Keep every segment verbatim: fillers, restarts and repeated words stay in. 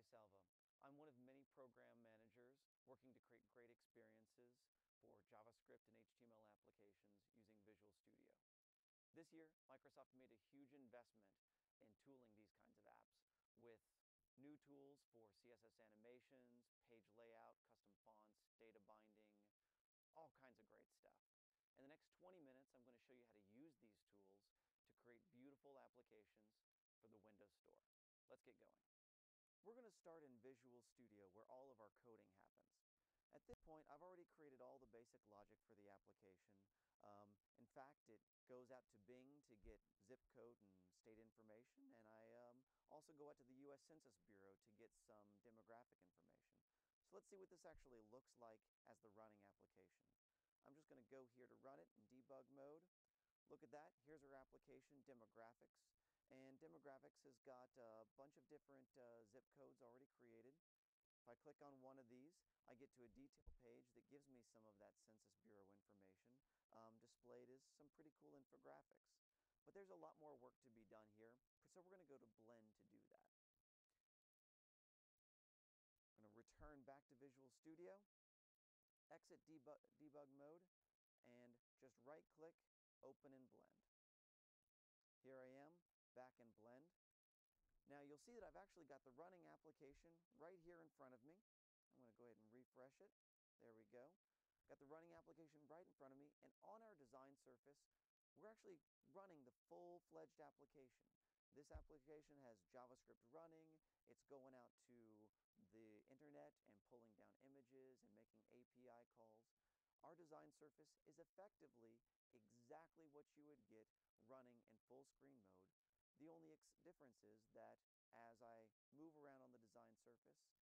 DeSalvo. I'm one of many program managers working to create great experiences for JavaScript and H T M L applications using Visual Studio. This year, Microsoft made a huge investment in tooling these kinds of apps with new tools for C S S animations, page layout, custom fonts, data binding, all kinds of great stuff. In the next twenty minutes, I'm going to show you how to use these tools to create beautiful applications for the Windows Store. Let's get going. We're going to start in Visual Studio, where all of our coding happens. At this point, I've already created all the basic logic for the application. Um, in fact, it goes out to Bing to get zip code and state information, and I um, also go out to the U S Census Bureau to get some demographic information. So let's see what this actually looks like as the running application. I'm just going to go here to run it in debug mode. Look at that. Here's our application, demographics. And demographics has got a bunch of different uh, zip codes already created. If I click on one of these, I get to a detail page that gives me some of that Census Bureau information um, displayed as some pretty cool infographics. But there's a lot more work to be done here, so we're going to go to Blend to do that. I'm going to return back to Visual Studio, exit debug, debug mode, and just right-click, Open in Blend. Here I am, back in Blend. Now you'll see that I've actually got the running application right here in front of me. I'm going to go ahead and refresh it. There we go. Got the running application right in front of me, and on our design surface, we're actually running the full-fledged application. This application has JavaScript running. It's going out to the internet and pulling down images and making A P I calls. Our design surface is effectively exactly what you would get running in full screen mode. The only ex difference is that as I move around on the design surface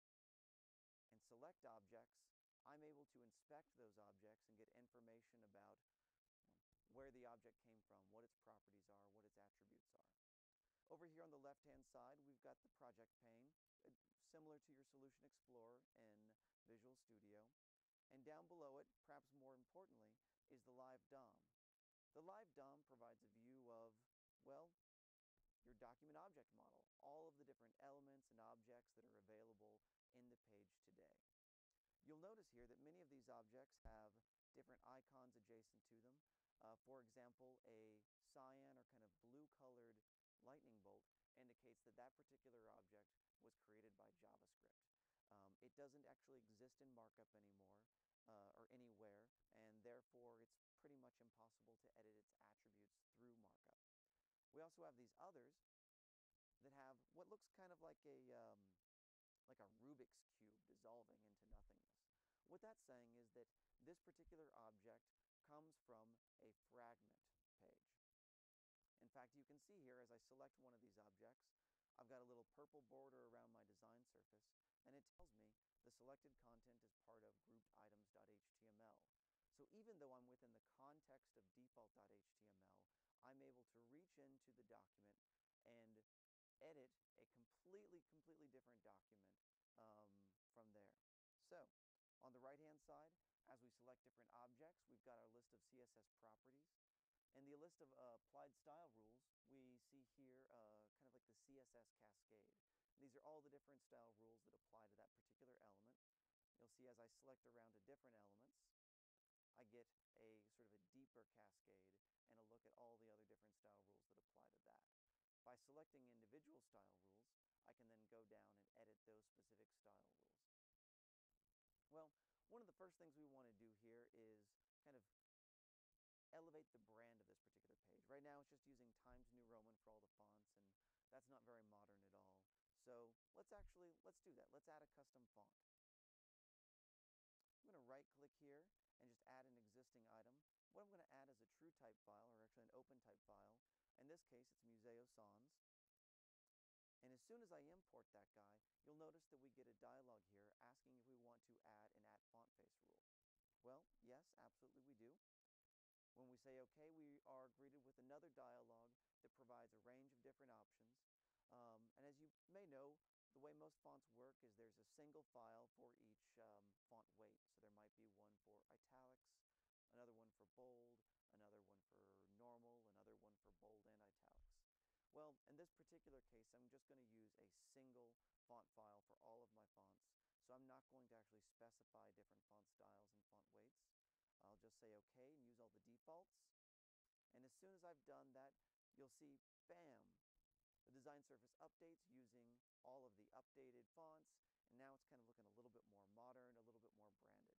and select objects, I'm able to inspect those objects and get information about you know, where the object came from, what its properties are, what its attributes are. Over here on the left-hand side, we've got the project pane, uh, similar to your Solution Explorer in Visual Studio. And down below it, perhaps more importantly, is the Live D O M. The Live D O M provides a view of, well, your document object model, all of the different elements and objects that are available in the page today. You'll notice here that many of these objects have different icons adjacent to them. Uh, for example, a cyan or kind of blue-colored lightning bolt indicates that that particular object was created by JavaScript. Um, it doesn't actually exist in markup anymore uh, or anywhere, and therefore it's pretty much impossible to edit its attributes through markup. We also have these others that have what looks kind of like a um, like a Rubik's Cube dissolving into nothingness. What that's saying is that this particular object comes from a fragment page. In fact, you can see here as I select one of these objects, I've got a little purple border around my design surface, and it tells me the selected content is part of grouped items dot H T M L. So even though I'm within the context of default dot H T M L, I'm able to reach into the document and edit a completely, completely different document um, from there. So on the right-hand side, as we select different objects, we've got our list of C S S properties. In the list of uh, applied style rules, we see here uh, kind of like the C S S cascade. These are all the different style rules that apply to that particular element. You'll see as I select around to different elements, I get a sort of a deeper cascade and a look at all the other different style rules that apply to that. By selecting individual style rules, I can then go down and edit those specific style rules. Well, one of the first things we want to do here is kind of elevate the brand of this particular page. Right now it's just using Times New Roman for all the fonts, and that's not very modern at all. So let's actually, let's do that. Let's add a custom font. I'm going to right click here and just add an existing item. What I'm going to add is a true type file, or actually an open type file. In this case, it's Museo Sans. And as soon as I import that guy, you'll notice that we get a dialog here asking if we want to add an at font face rule. Well, yes, absolutely we do. When we say OK, we are greeted with another dialog that provides a range of different options. Um, and as you may know, the way most fonts work is there's a single file for each um, font weight. So there might be one for italics, another one for bold, another one for normal, another one for bold and italics. Well, in this particular case, I'm just going to use a single font file for all of my fonts. So I'm not going to actually specify different font styles and font weights. I'll just say OK and use all the defaults. And as soon as I've done that, you'll see, bam, the design surface updates using all of the updated fonts, and now it's kind of looking a little bit more modern, a little bit more branded.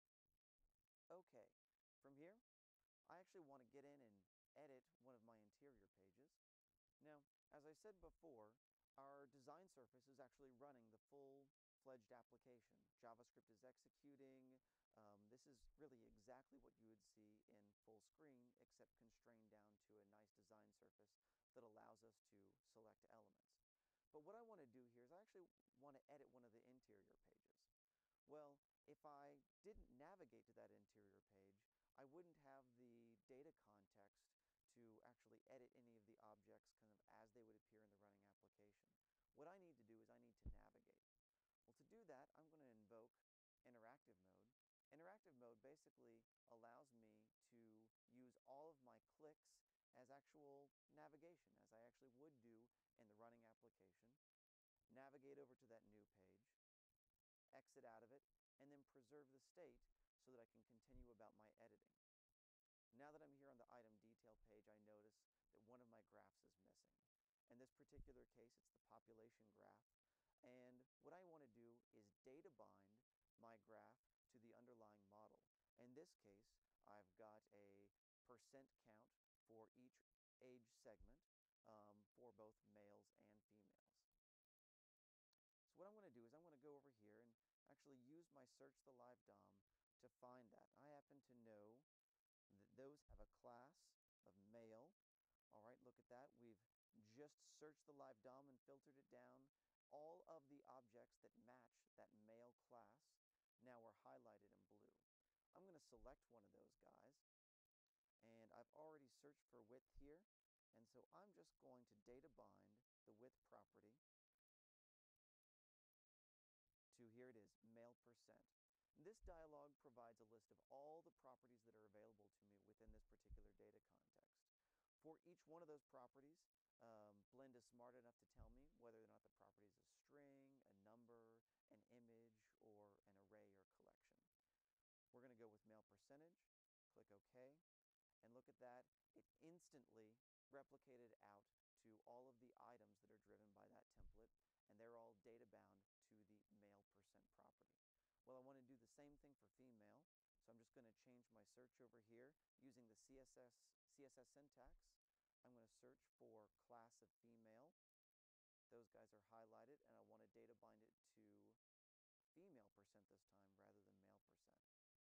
Okay, from here, I actually want to get in and edit one of my interior pages. Now, as I said before, our design surface is actually running the full-fledged application. JavaScript is executing. Um, this is really exactly what you would see in full screen, except constrained down to a nice design surface that allows us to select elements. But what I want to do here is I actually want to edit one of the interior pages. Well, if I didn't navigate to that interior page, I wouldn't have the data context to actually edit any of the objects kind of as they would appear in the running application. What I need to do is I need to navigate. Well, to do that, I'm going to invoke interactive mode. Interactive mode basically allows me to use all of my clicks as actual navigation, as I actually would do in the running application. Navigate over to that new page, exit out of it, and then preserve the state so that I can continue about my editing. Now that I'm here on the item detail page, I notice that one of my graphs is missing. In this particular case, it's the population graph. And what I want to do is data bind my graph to the underlying model. In this case, I've got a percent count for each age segment um, for both males and females. So what I'm going to do is I'm going to go over here and actually use my search the live D O M to find that. I happen to know that those have a class of male. All right, look at that. We've just searched the live D O M and filtered it down. All of the objects that match that male class now are highlighted in blue. I'm going to select one of those guys, and I've already searched for width here, and so I'm just going to data bind the width property to, here it is, male percent. This dialog provides a list of all the properties that are available to me within this particular data context. For each one of those properties, um, Blend is smart enough to tell me whether or not the property is a string, a number, an image, or an array or collection. We're going to go with male percentage, click OK, and look at that. It instantly replicated out to all of the items that are driven by that template, and they're all data bound to the male percent property. Well, I want to do the same thing for female, so I'm just going to change my search over here using the C S S, C S S syntax. I'm going to search for class of female. Those guys are highlighted, and I want to data bind it to female percent this time rather than male percent.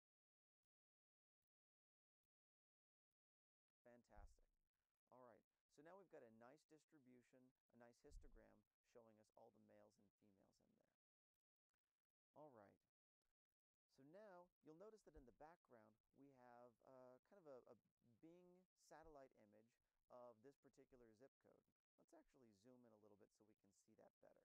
Fantastic. All right, so now we've got a nice distribution, a nice histogram showing us all the males and females in there. All right. So now you'll notice that in the background we have uh, kind of a, a Bing satellite image of this particular zip code. Let's actually zoom in a little bit so we can see that better.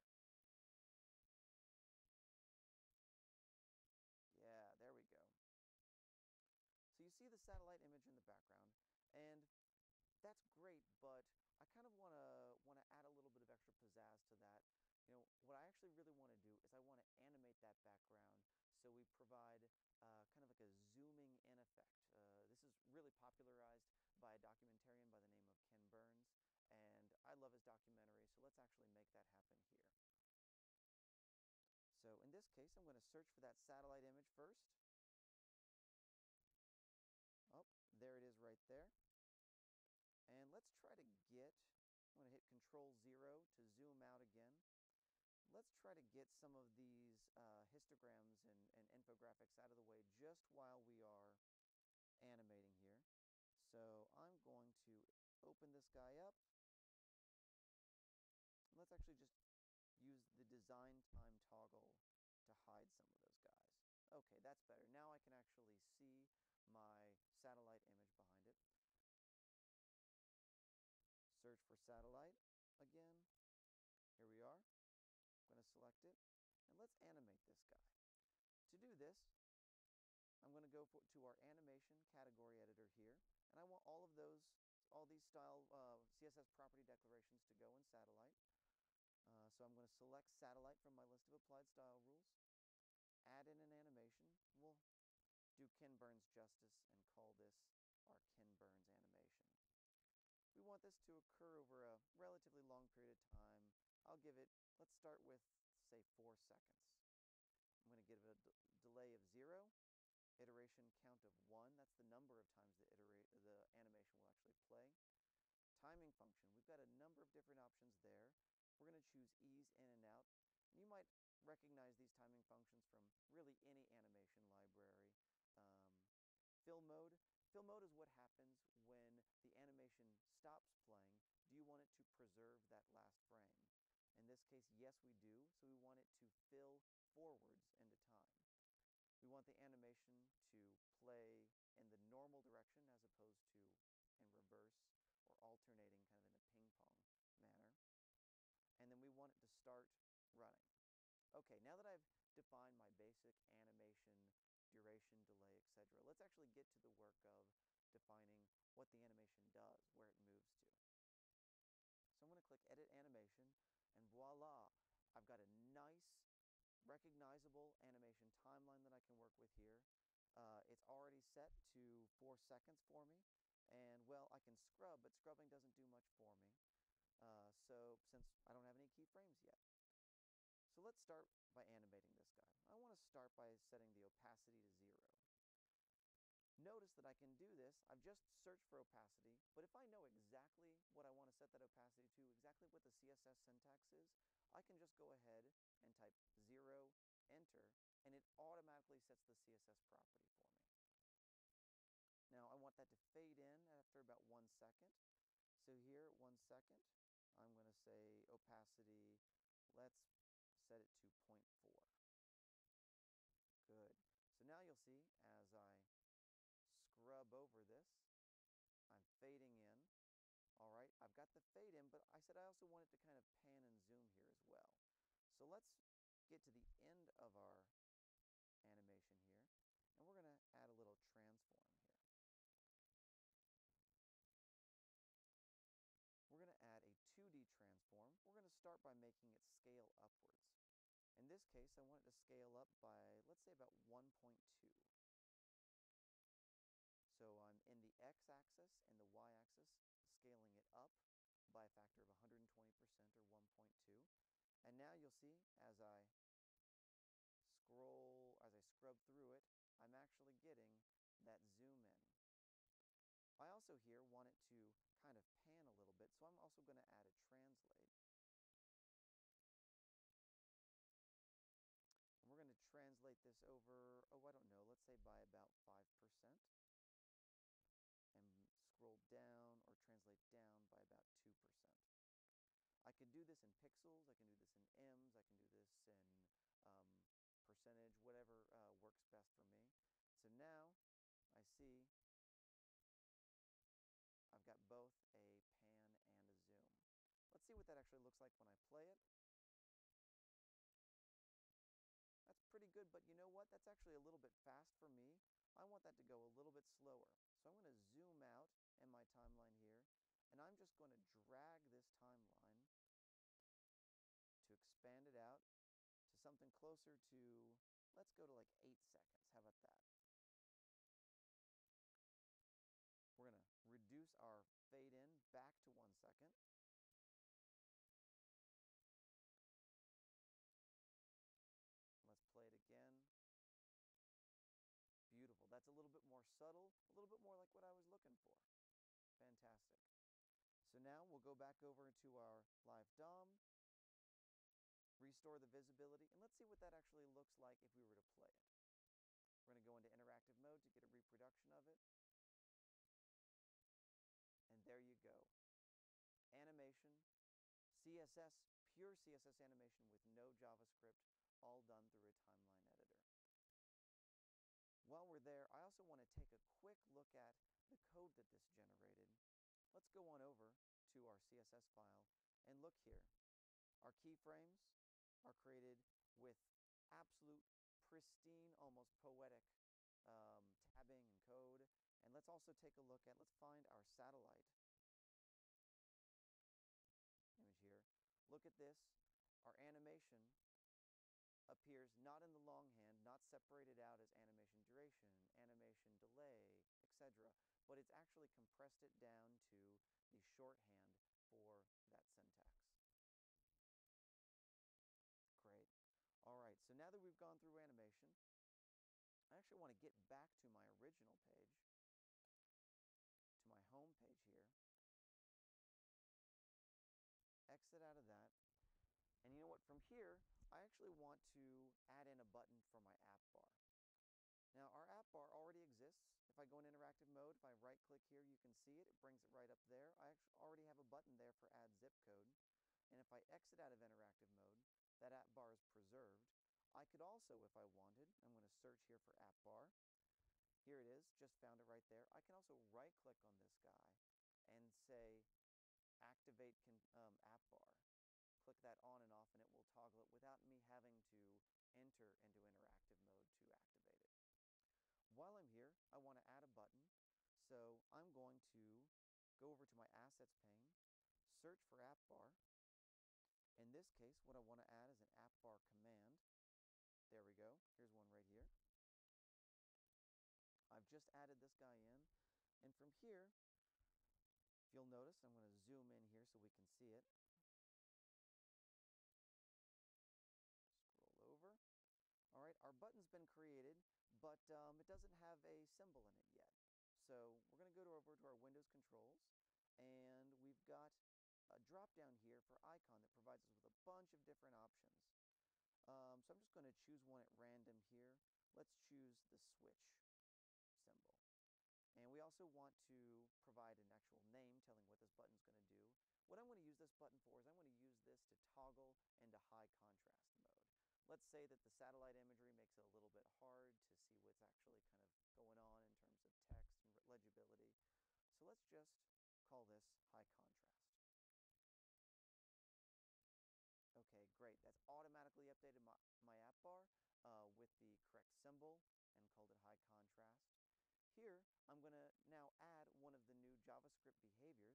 Yeah, there we go. So you see the satellite image in the background, and that's great, but I kind of want to want to add a little bit of extra pizzazz to that. You know, what I actually really want to do is I want to animate that background, so we provide uh, kind of like a zooming in effect. Uh, this is really popularized by a documentarian by the name of Ken Burns, and I love his documentary, so let's actually make that happen here. So in this case, I'm going to search for that satellite image first. Oh, there it is right there. And let's try to get, I'm going to hit control zero to zoom out again. Let's try to get some of these uh, histograms and, and infographics out of the way just while we are animating here. So I'm going to open this guy up. Let's actually just use the design time toggle to hide some of those guys. Okay, that's better. Now I can actually see my satellite image behind it. Search for satellite again. Here we are. I'm going to select it, and let's animate this guy. To do this, I'm going to go for, to our animation category editor here, and I want all of those, all these style uh, C S S property declarations to go in satellite. Uh, so I'm going to select satellite from my list of applied style rules, add in an animation. We'll do Ken Burns justice and call this our Ken Burns animation. We want this to occur over a relatively long period of time. I'll give it, let's start with, say, four seconds. I'm going to give it a delay of zero, iteration count of one. That's the number of times the, iterate, the animation will actually play. Timing function, we've got a number of different options there. We're going to choose ease in and out. And you might recognize these timing functions from really any animation library. Um, fill mode. Fill mode is what happens when the animation stops playing. Do you want it to preserve that last frame? In this case, yes, we do. So we want it to fill forwards into time. We want the animation to play in the normal direction as opposed to in reverse or alternating kind of in a ping pong manner. And then we want it to start running. Okay, now that I've defined my basic animation, duration, delay, et cetera, let's actually get to the work of defining what the animation does, where it moves to. So I'm going to click Edit Animation, and voila, I've got a nice, recognizable animation timeline that I can work with here. Uh, it's already set to four seconds for me, and well, I can scrub, but scrubbing doesn't do much for me. Uh, so since I don't have any keyframes yet. So let's start by animating this guy. I want to start by setting the opacity to zero. Notice that I can do this. I've just searched for opacity, but if I know exactly what I want to set that opacity to, exactly what the C S S syntax is, I can just go ahead and type zero, enter, and it automatically sets the C S S property for me. Now I want that to fade in after about one second. So here, one second, I'm going to say opacity, let's set it to zero point four. Good. So now you'll see as I scrub over this, I'm fading in. All right, I've got the fade in, but I said I also want it to kind of pan and zoom here as well. So let's get to the end of our animation here, and we're going to add a little transform here. We're going to add a two D transform. We're going to start by making it scale upwards. In this case, I want it to scale up by, let's say, about one point two. So I'm in the x-axis and the y-axis, scaling it up by a factor of one hundred twenty percent or one point two. And now you'll see as I scroll, as I scrub through it, I'm actually getting that zoom in. I also here want it to kind of pan a little bit, so I'm also going to add a translate. And we're going to translate this over, oh, I don't know, let's say by about five percent. And scroll down or translate down by about two percent. I can do this in pixels, I can do this in ems, I can do this in um, percentage, whatever uh, works best for me. So now I see I've got both a pan and a zoom. Let's see what that actually looks like when I play it. That's pretty good, but you know what? That's actually a little bit fast for me. I want that to go a little bit slower. So I'm going to zoom out in my timeline here, and I'm just going to drag this timeline to expand it out to something closer to, let's go to like eight seconds. How about that? We're going to reduce our fade in back to one second. Let's play it again. Beautiful. That's a little bit more subtle, a little bit more like what I was looking for. Fantastic. So now we'll go back over to our live D O M, restore the visibility, and let's see what that actually looks like if we were to play it. We're going to go into interactive mode to get a reproduction of it. And there you go. Animation, C S S, pure C S S animation with no JavaScript, all done through a timeline editor. While we're there, I also want to take a quick look at the code that this generated. Let's go on over to our C S S file and look here. Our keyframes are created with absolute pristine, almost poetic um, tabbing and code. And let's also take a look at, let's find our satellite image here. Look at this. animation appears not in the longhand, not separated out as animation duration, animation delay, et cetera, but it's actually compressed it down to the shorthand for that syntax. Great. All right, so now that we've gone through animation, I actually want to get back to my original page, to my home page here, exit out of that, and you know what, from here, I actually want to add in a button for my app bar. Now, our app bar already exists. If I go in interactive mode, if I right-click here, you can see it. It brings it right up there. I actually already have a button there for add zip code. And if I exit out of interactive mode, that app bar is preserved. I could also, if I wanted, I'm going to search here for app bar. Here it is, just found it right there. I can also right-click on this guy and say activate con um, app bar. Click that on and off and it will toggle it without me having to enter into interactive mode to activate it. While I'm here, I want to add a button, so I'm going to go over to my Assets pane, search for app bar. In this case, what I want to add is an app bar command. There we go. Here's one right here. I've just added this guy in, and from here, if you'll notice, I'm going to zoom in here so we can see it. Scroll over. All right, our button's been created, but um, it doesn't have a symbol in it yet. So we're going to go to over to our Windows controls, and we've got a drop down here for icon that provides us with a bunch of different options. Um, so I'm just going to choose one at random here. Let's choose the switch symbol. And we also want to provide an actual name telling what this button's going to do. What I'm going to use this button for is I'm going to use this to toggle into high contrast mode. Let's say that the satellite imagery makes it a little bit hard to see what's actually kind of going on in terms of text and legibility. So let's just call this high contrast. Okay, great. That's automatically updated my, my app bar uh, with the correct symbol and called it high contrast. Here, I'm going to now add one of the new JavaScript behaviors,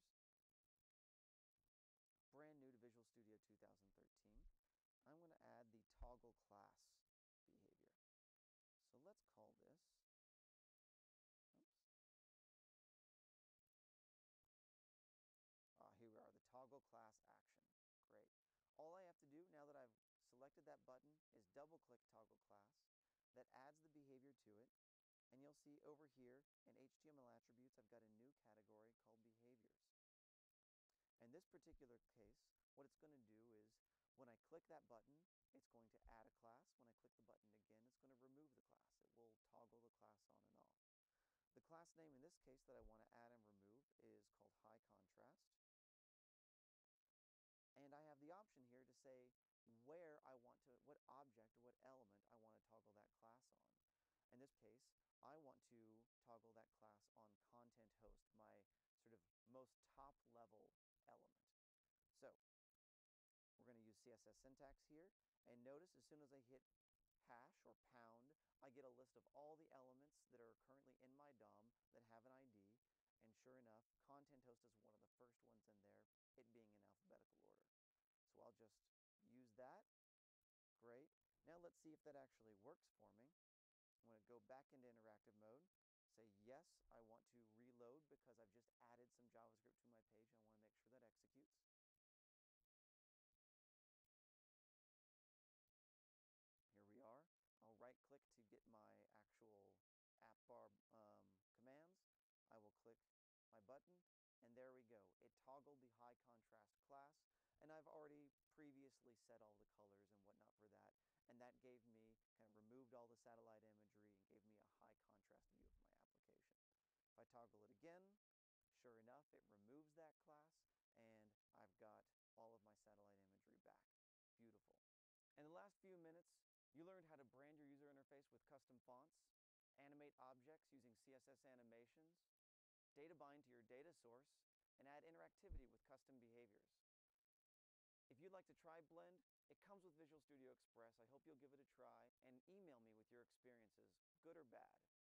brand new to Visual Studio two thousand thirteen. I'm going to add the toggle class behavior. So let's call this, oops. Ah, here we are, the toggle class action. Great. All I have to do now that I've selected that button is double click toggle class. That adds the behavior to it. And you'll see over here in H T M L attributes, I've got a new category called behaviors. In this particular case, what it's going to do is when I click that button, it's going to add a class. When I click the button again, it's going to remove the class. It will toggle the class on and off. The class name in this case that I want to add and remove is called high contrast. And I have the option here to say where I want to, what object or what element I want to toggle that class on. In this case, I want to toggle that class on content host, my sort of most top level element. So we're going to use C S S syntax here, and notice as soon as I hit hash or pound, I get a list of all the elements that are currently in my D O M that have an I D, and sure enough, content host is one of the first ones in there, it being in alphabetical order. So I'll just use that. Great. Now let's see if that actually works for me. I'm going to go back into interactive mode, say yes, I want to reload because I've just added some JavaScript to my page and I want to make sure that executes. Here we are. I'll right click to get my actual app bar um, commands. I will click my button and there we go. It toggled the high contrast class, and I've already previously set all the colors and whatnot for that, and that gave me, kind of removed all the satellite imagery and gave me a high contrast view of my application. If I toggle it again, sure enough, it removes that class, and I've got all of my satellite imagery back. Beautiful. In the last few minutes, you learned how to brand your user interface with custom fonts, animate objects using C S S animations, data bind to your data source, and add interactivity with custom behaviors. If you'd like to try Blend, it comes with Visual Studio Express. I hope you'll give it a try and email me with your experiences, good or bad.